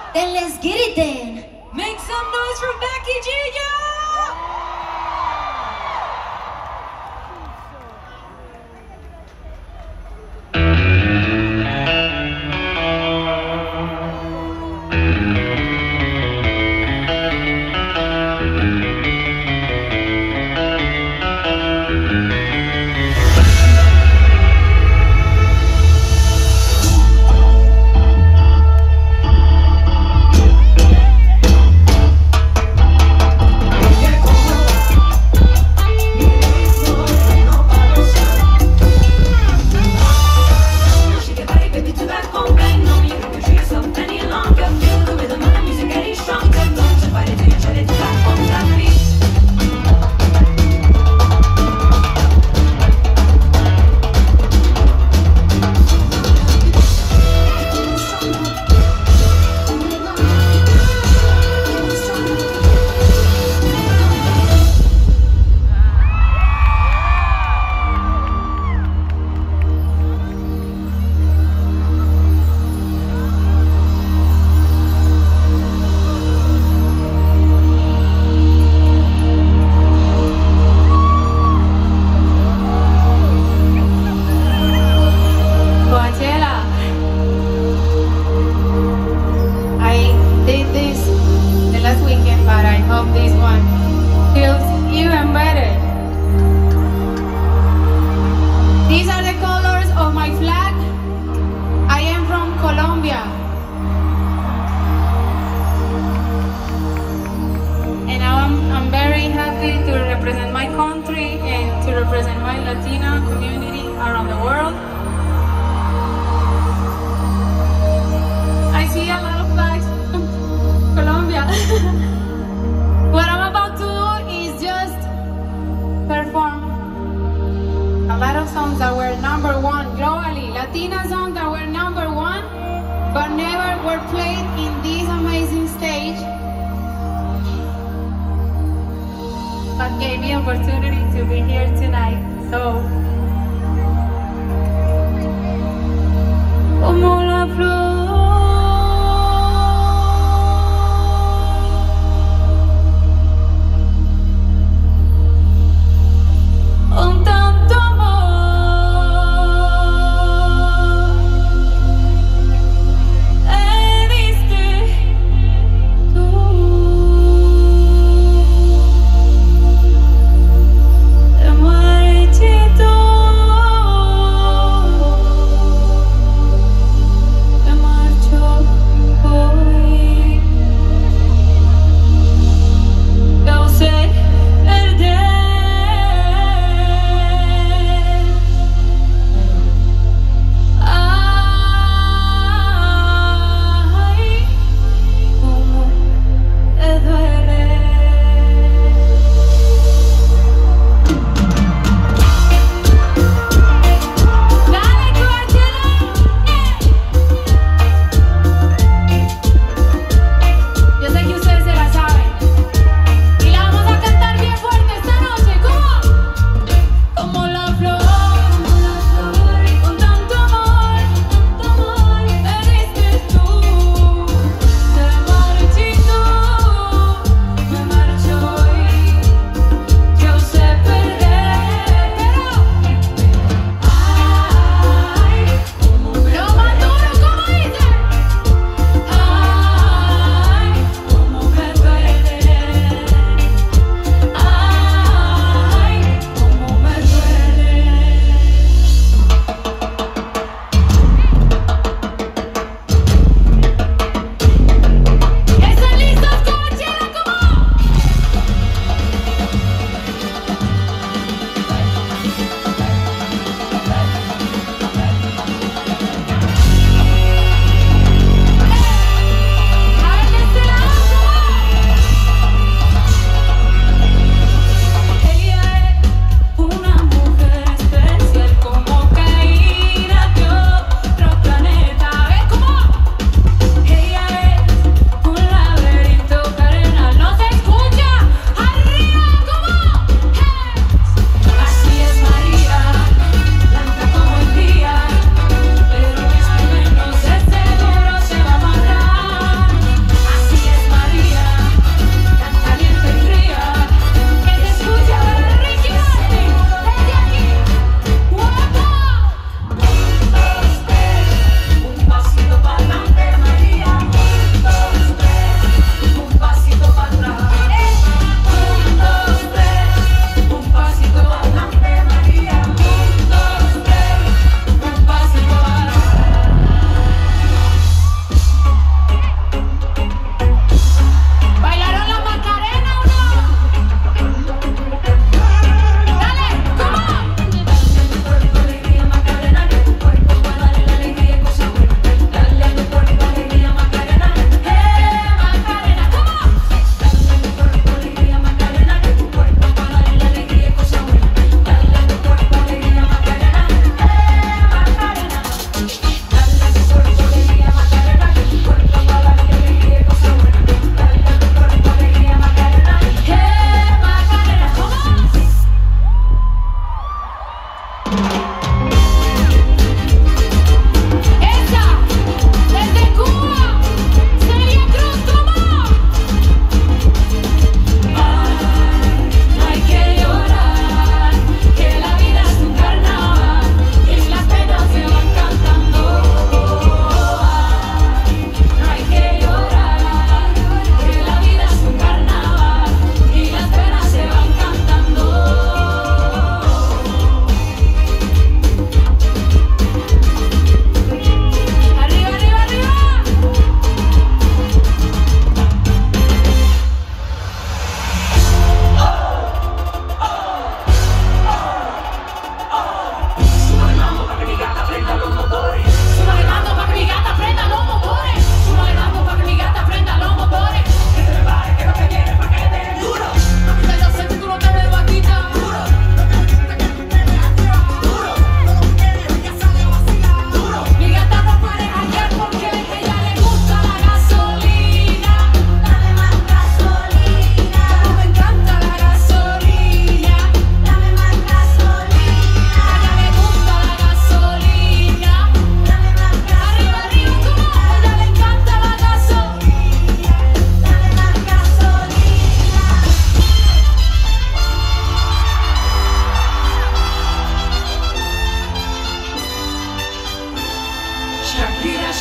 Then let's get it then. Make some noise for Becky G. Te muere tú.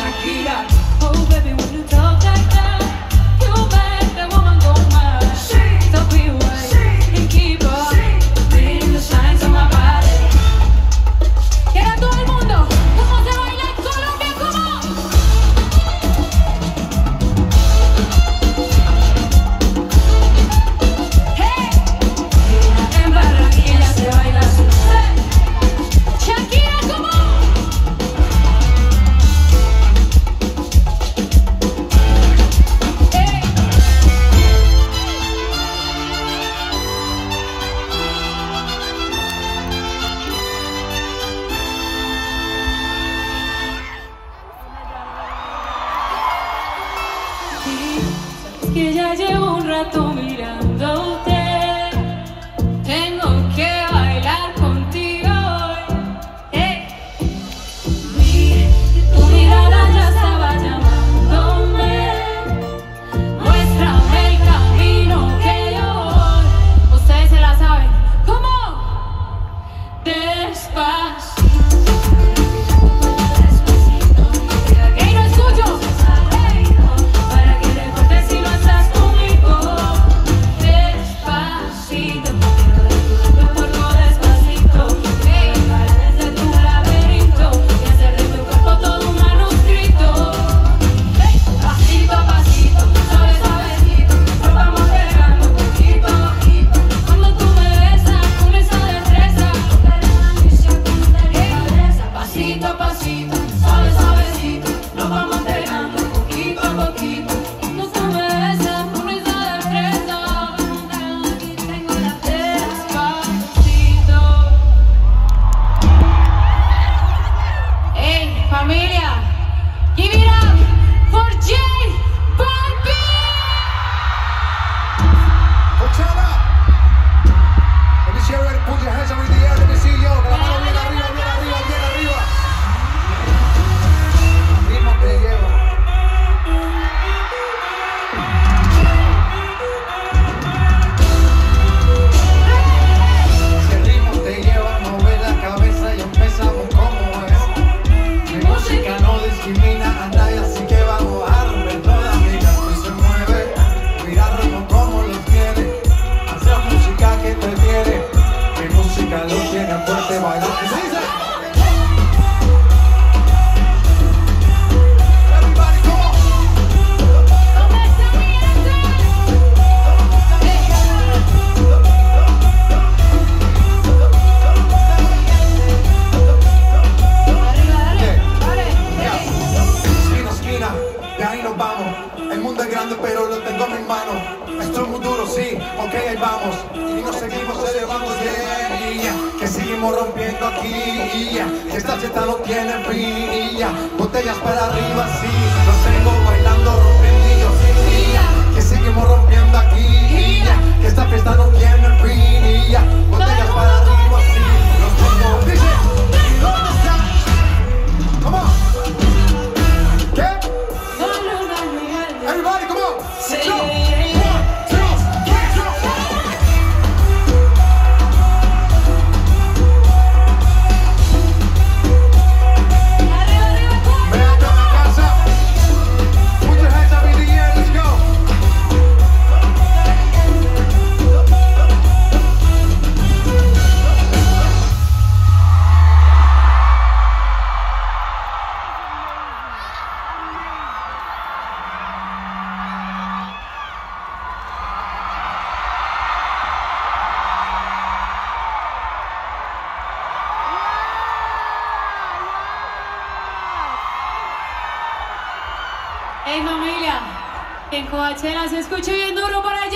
Shakira. Oh baby, when you talk like that, you make the woman go mad. So be away and keep up, being the shines on my body. Quiera todo el mundo, ¿cómo se baila en Colombia? ¿Cómo? Hey, en Barranquilla se baila así. Hey, Shakira, ¿cómo? Que ya llevo un rato mirándote, tengo que bailar contigo hoy. Hey. Tu mirada ya estaba llamándome, muéstrame el camino que yo voy. Ustedes se la saben, ¿cómo? Despacito. Hey, no escucho. Para que te cortes si no estás conmigo. Despacito, quiero de tu cuerpo despacito. Hey, para desde tu laberinto y hacer de tu cuerpo todo un manuscrito. Hey, pasito a pasito, suave suavecito, nos vamos pegando poquito a poquito. Cuando tú me besas con esa destreza, pasito a pasito, suave suavecito, nos vamos pegando poquito a poquito. Cuando tú me besas con esa destreza, aquí tengo la Despacito. Hey, familia, give it up for J Balvin. Coachella. Let me see everybody put your hands up in the air. Let me see yo. Con la mano bien arriba, bien arriba, bien arriba. Ritmo te lleva. Si el ritmo te lleva, mueve la cabeza y empezamos como es. Mi música no discrimina a nadie, así que vamos a romper toda vida. Y se mueve, mira el ritmo como lo tiene. Hacer música que te tiene. Mi música lo tiene fuerte, baila. ¿Qué se dice? Everybody, come on. ¿Dónde está mi gente? Arriba, dale, dale. Esquina, esquina, de ahí nos vamos. El mundo es grande, pero lo tengo en mis manos. Esto es muy duro, sí, ok, ahí vamos. Y nos seguimos elevando, yeah. Que seguimos rompiendo aquí, yeah. Que esta fiesta no tiene fin, yeah. Botellas para arriba, sí. Los tengo bailando, rompiendo, sí, yeah. Que seguimos rompiendo aquí, yeah. Que esta fiesta no tiene fin, yeah. Botellas para arriba, sí. Los tengo, dice. ¿Y dónde está? Come on. ¿Qué? Solo una mirada. Everybody, come on. Sí. Go. 1, 2, 3, go. Arriba, arriba, ¿cómo? Ven acá a mi casa. Put your hands up in the air, let's go. Hey familia, en Coachella se escucha bien duro por allá.